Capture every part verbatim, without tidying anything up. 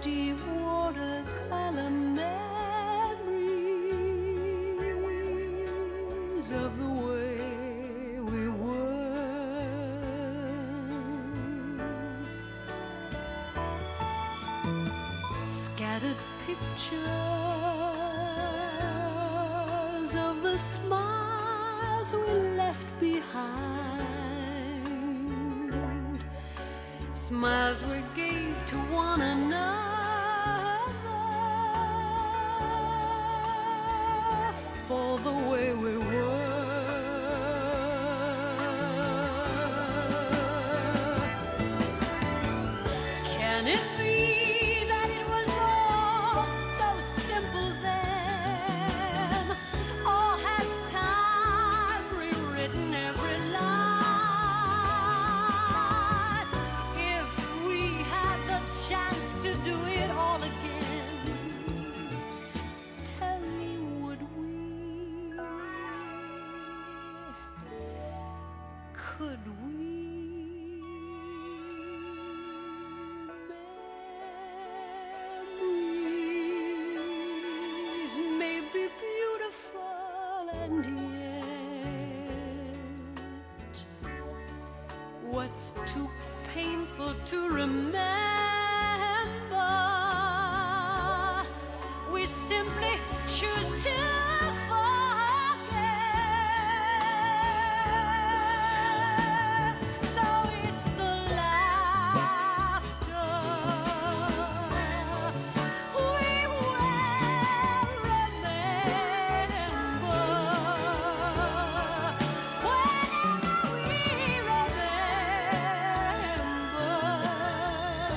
misty watercolor memories of the way we were. Scattered pictures of the smiles we left behind, smiles we gave to one another for the way we were. Can it be that it was all so simple then? Or has time rewritten every line? If we had the chance to do it all again, tell me, would we? Could we? Memories may be beautiful, and yet what's too painful to remember, we simply choose to forget. So it's the laughter we will remember. Whenever we remember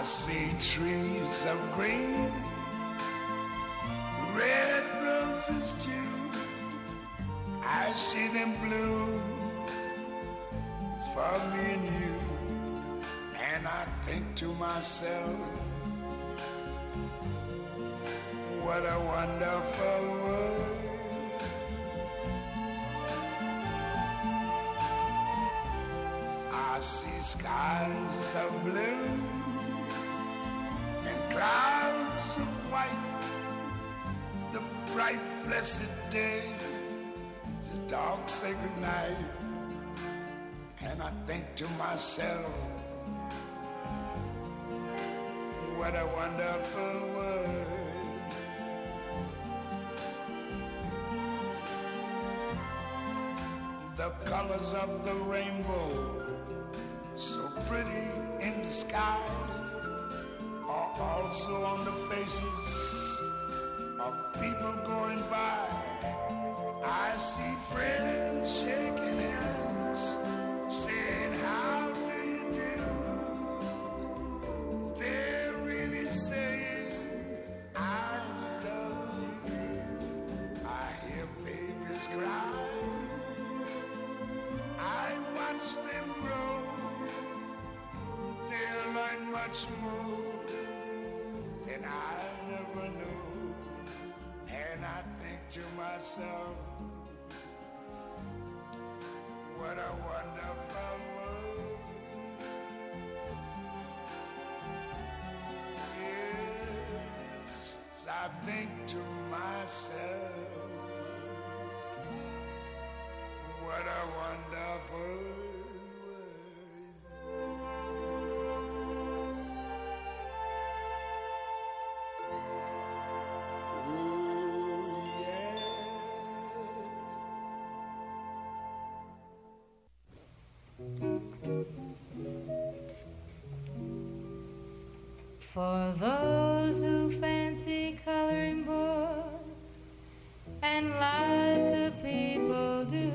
I see trees of green, red roses too. I see them bloom for me and you. And I think to myself, what a wonderful world. I see skies of blue and clouds of white, the bright blessed day, the dark sacred night. And I think to myself, what a wonderful world. The colors of the rainbow, so pretty in the sky, are also on the faces of people going by. I see friends shaking hands, saying, how do you do? They're really saying, I love you. I hear babies cry, I watch them grow. They'll learn much more than I never knew. And I think to myself, what a wonderful world. Yes, I think to myself, what a wonderful world. For those who fancy coloring books, and lots of people do,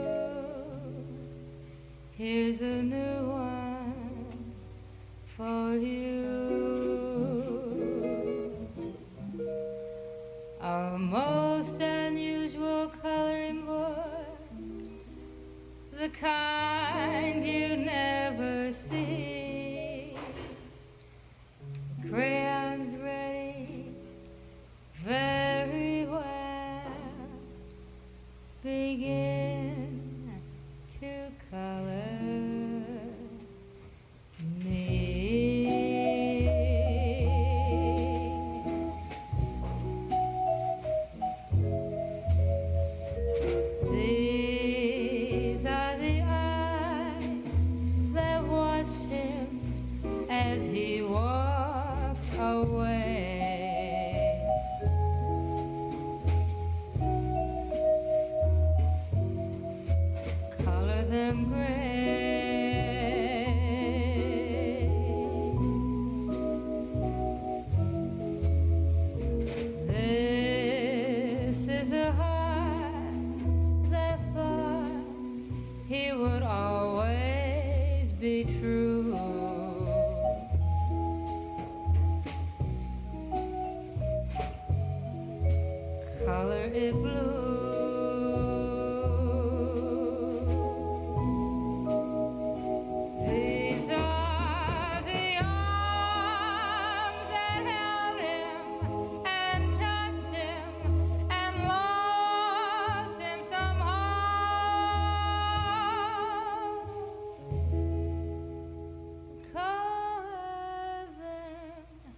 here's a new one for you. A most unusual coloring book, the kind you never see. Crayons ready, very well. Begin to color me. These are the eyes that watched him as he walked away. Color them gray. This is a heart that thought he would always be true. Color it blue. These are the arms that held him and touched him and lost him somehow. Color them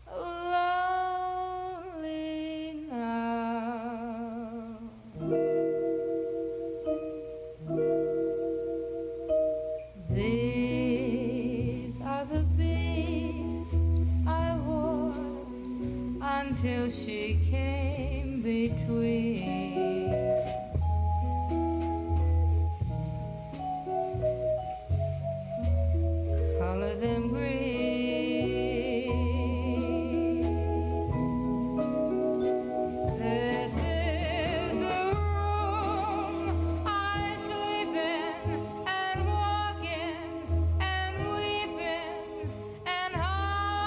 lonely now. These are the beads I wore until she came between. Color them green. This is the room I sleep in, and walk in, and weep in, and hide.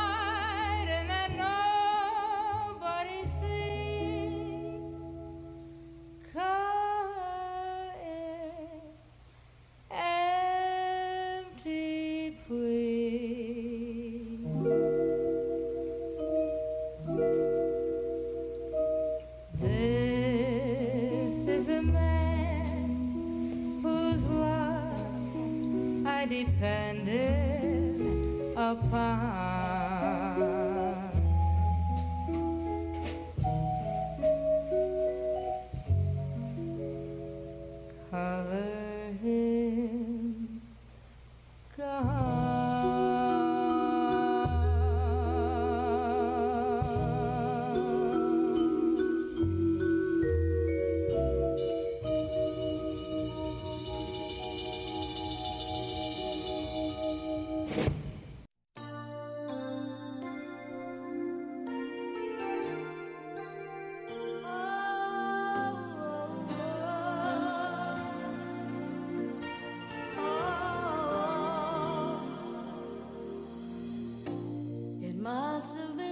depended upon. Color him gone. It must have been